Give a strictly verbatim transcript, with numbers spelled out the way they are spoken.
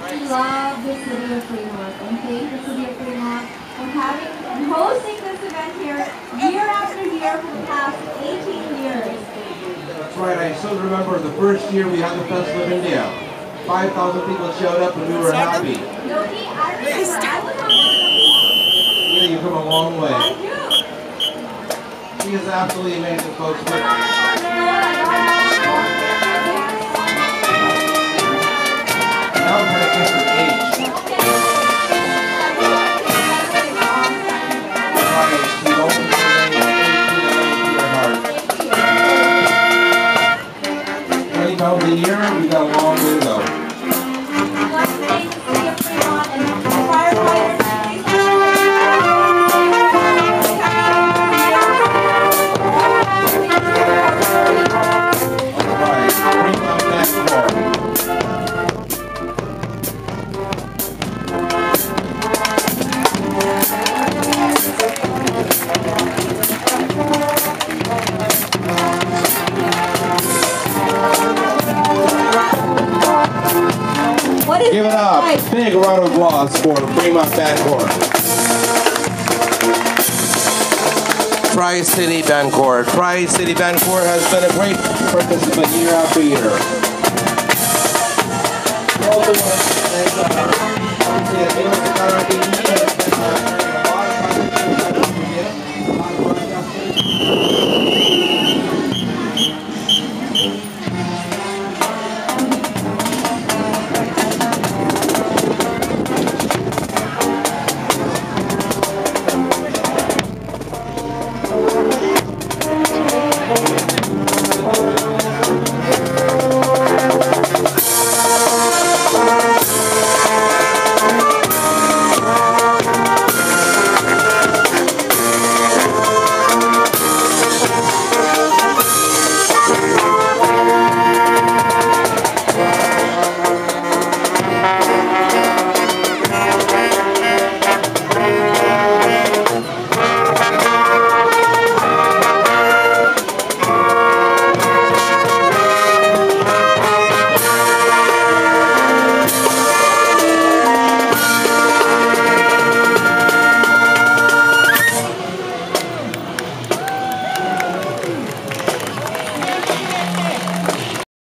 we love the city of Fremont and thank the city of Fremont for having and hosting this event here year after year for the past eighteen years. That's right, I still remember the first year we had the Festival of India. five thousand people showed up and we were happy. Yogi, I remember, I was on one of those. Yeah, you've come a long way. I do. She is absolutely amazing, folks. But now we're going to kiss her age. Right, she opens her name to your heart. twenty pounds a year, we got a long way to go. Give it up. Big round of applause for Fremont Bancourt. Tri-City Bancourt. Tri-City Bancourt has been a great participant year after year. Also,